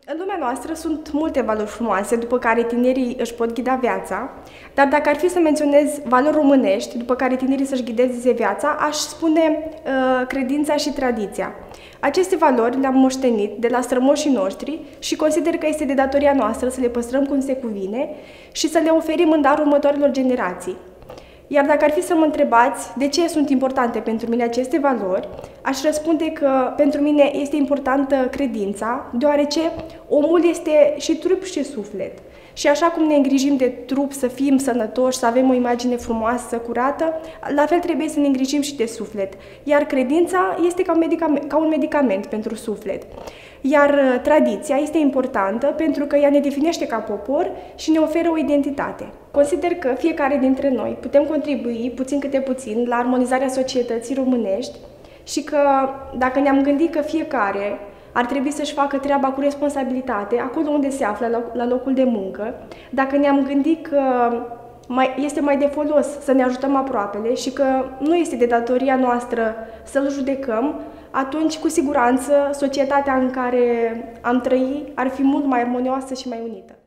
În lumea noastră sunt multe valori frumoase după care tinerii își pot ghida viața, dar dacă ar fi să menționez valori românești după care tinerii să-și ghideze viața, aș spune credința și tradiția. Aceste valori le-am moștenit de la strămoșii noștri și consider că este de datoria noastră să le păstrăm cum se cuvine și să le oferim în dar următoarelor generații. Iar dacă ar fi să mă întrebați de ce sunt importante pentru mine aceste valori, aș răspunde că pentru mine este importantă credința, deoarece omul este și trup și suflet. Și așa cum ne îngrijim de trup să fim sănătoși, să avem o imagine frumoasă, curată, la fel trebuie să ne îngrijim și de suflet. Iar credința este ca un medicament pentru suflet. Iar tradiția este importantă pentru că ea ne definește ca popor și ne oferă o identitate. Consider că fiecare dintre noi putem contribui, puțin câte puțin, la armonizarea societății românești și că dacă ne-am gândit că fiecare ar trebui să-și facă treaba cu responsabilitate, acolo unde se află, la locul de muncă, dacă ne-am gândit că este mai de folos să ne ajutăm aproapele și că nu este de datoria noastră să-l judecăm, atunci, cu siguranță, societatea în care am trăit ar fi mult mai armonioasă și mai unită.